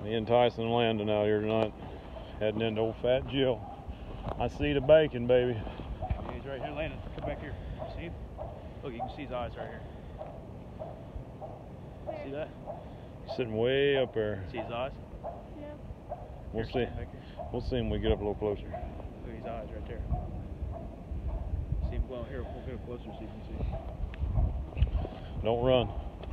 Me and Tyson landing out here tonight, heading into old Fat Jill. I see the bacon, baby. Yeah, he's right here landing. Come back here. See him? Look, you can see his eyes right here. See that? He's sitting way up there. See his eyes? No. We'll see. We'll see him when we get up a little closer. Look at his eyes right there. See him glowing. Here, we'll get up closer so you can see. Don't run.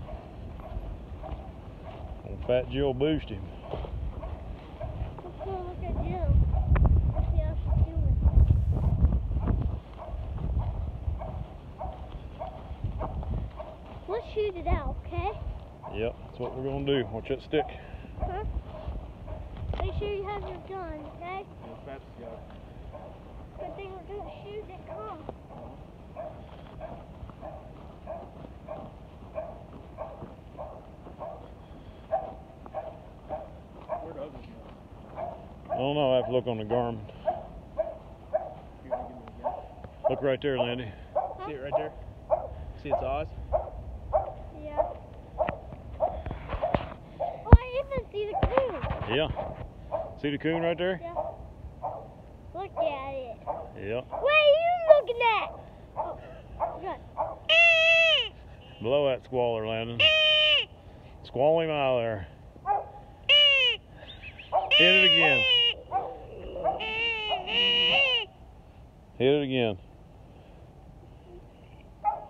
Old Fat Jill boost him. Let's go look at Jill. Let's see how she's doing. Let's shoot it out, okay? Yep, that's what we're gonna do. Watch that stick. Huh? Make sure you have your gun, okay? Yeah, fast as go. Good thing we're gonna shoot it, come. Where the others go? I don't know, I have to look on the Garmin. You want to give me the gun? Look right there, Landy. Huh? See it right there? See its eyes? Yeah. Oh, I even see the coon. Yeah. See the coon right there? Yeah. Look at it. Yeah. What are you looking at? Oh, good. Blow that squaller, Landon. Squall him out of there. Hit it again. Hit it again.